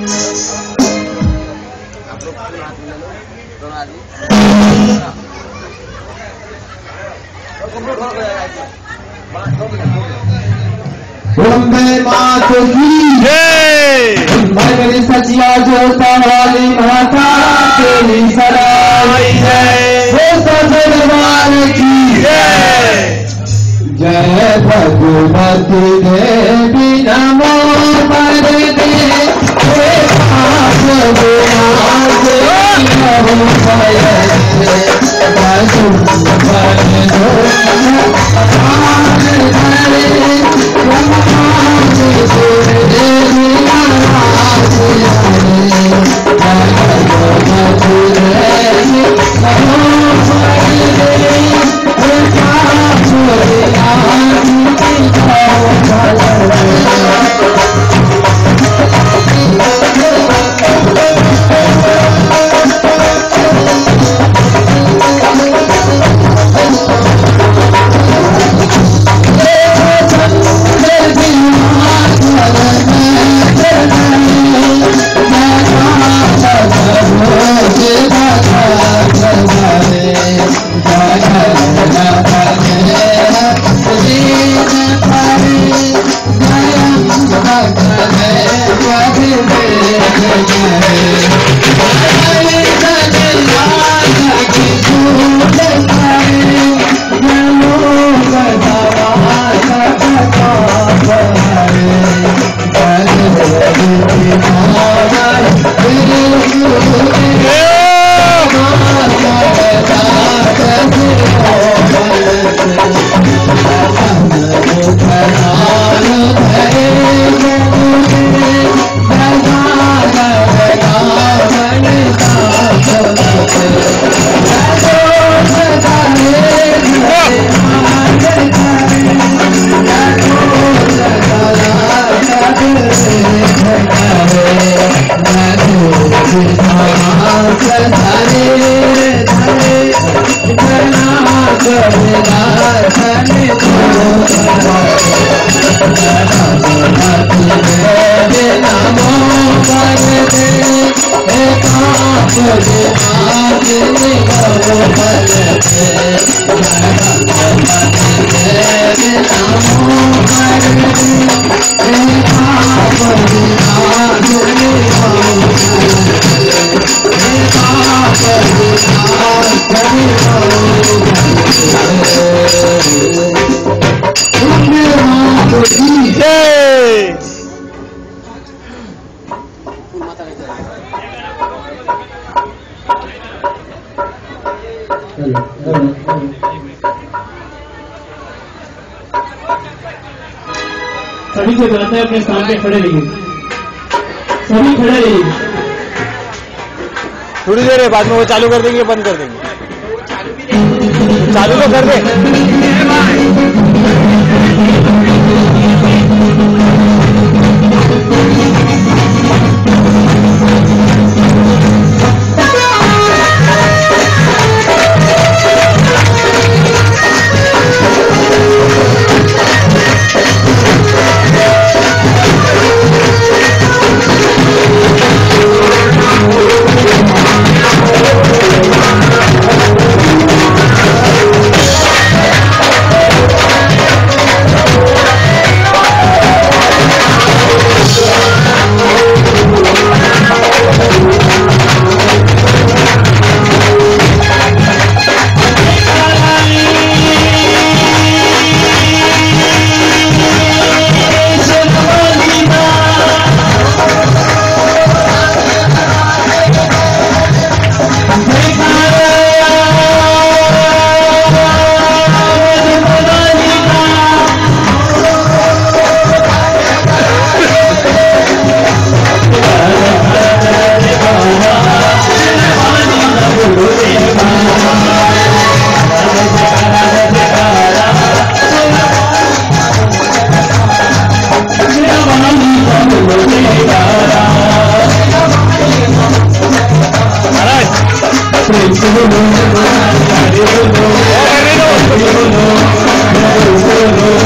बॉम्बे मात की भगरी सचिया जो वाली माता तेरी सराय है वो सजनवार की जय भगवती देवी नमो परदे सभी से कहते हैं अपने स्थान पे खड़े रहिए, सभी खड़े रहिए। थोड़ी देर है, बाद में वो चालू कर देंगे, बंद कर देंगे। चालू तो कर दे।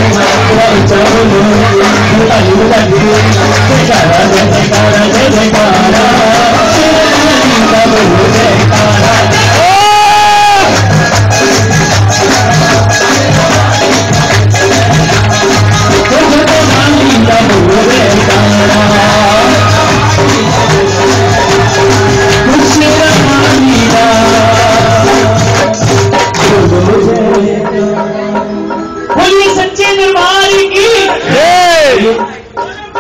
Jai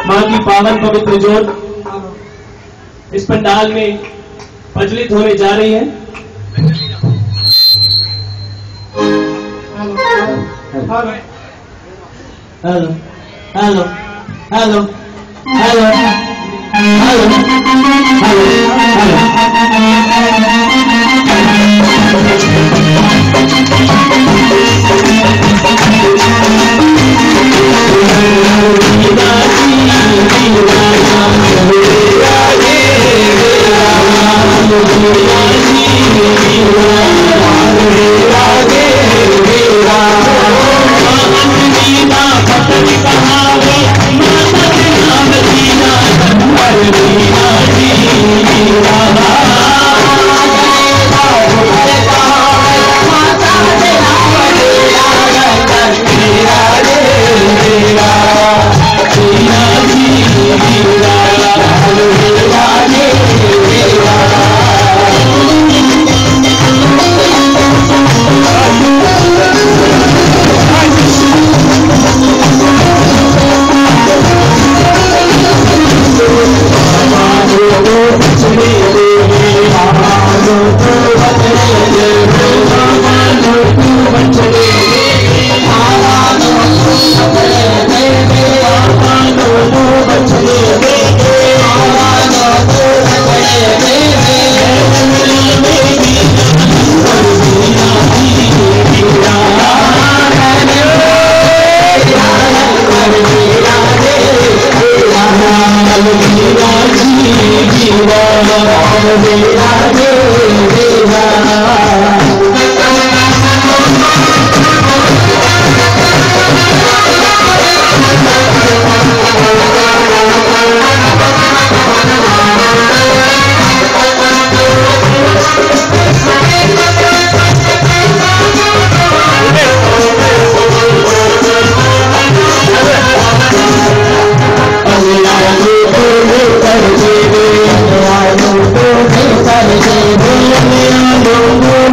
माँ की पावन पवित्र जोत इस पंडाल में प्रज्वलित होने जा रही है। Hello hello hello hello hello Hallelujah.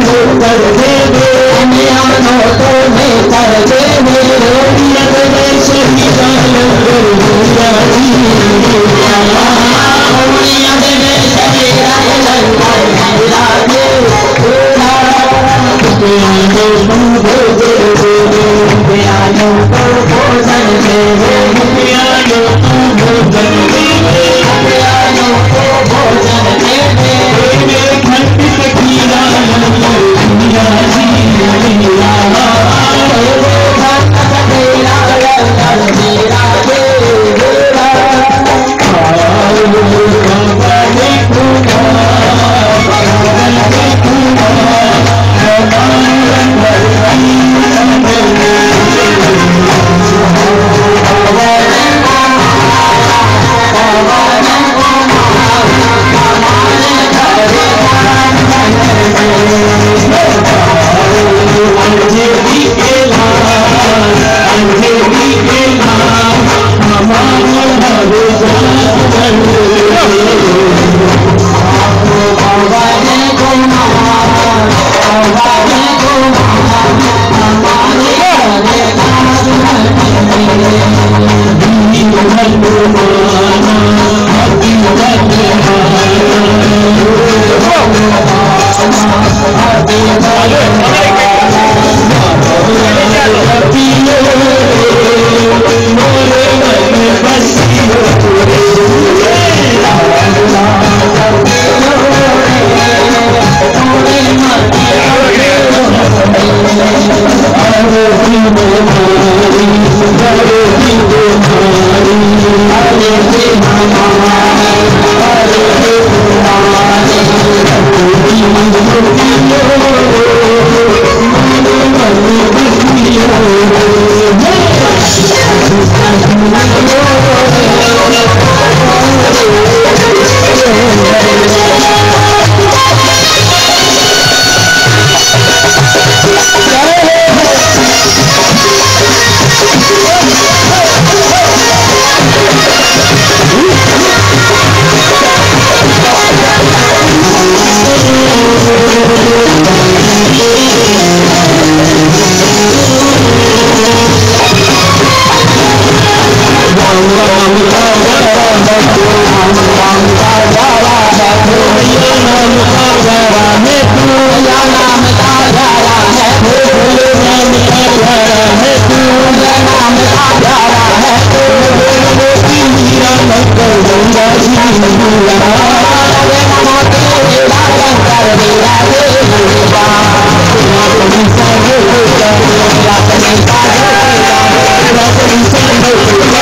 नाम का प्यारा है तू, नाम का प्यारा है तू, भैया नाम का प्यारा है तू, भैया नाम का प्यारा है तू, भोले नाम का प्यारा है तू, भोले नाम का प्यारा है तू, मोती हीरा मंगल गंगा जी हीरा, रे नमो तेरा शंकर मेरा देवा, अपनी सागे तेरा, अपनी सागे तेरा, अपनी सागे तेरा,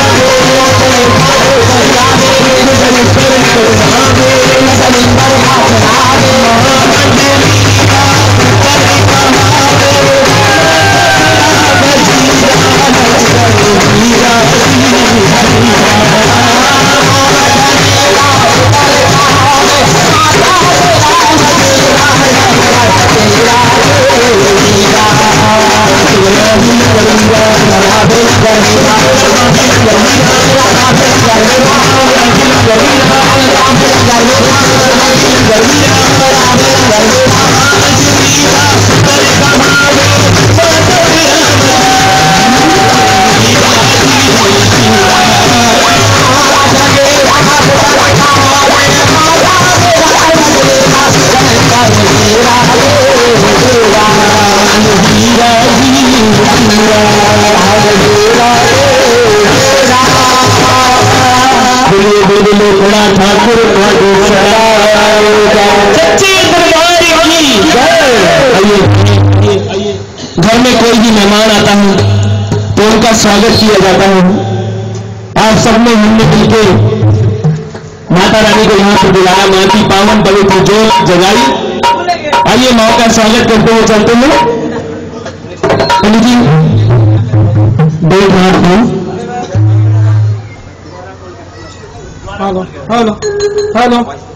ठाकुर सच्चे दरबार की आइए। घर में कोई भी मेहमान आता है तो उनका स्वागत किया जाता है। आप सबने हमने मिलकर माता रानी को यहाँ पर बुलाया, माँ की पावन पवित्र जोत जगाई। आइए माँ का स्वागत करते हुए चलते हैं। पंडित जी देख हाथ में हेलो हेलो हेलो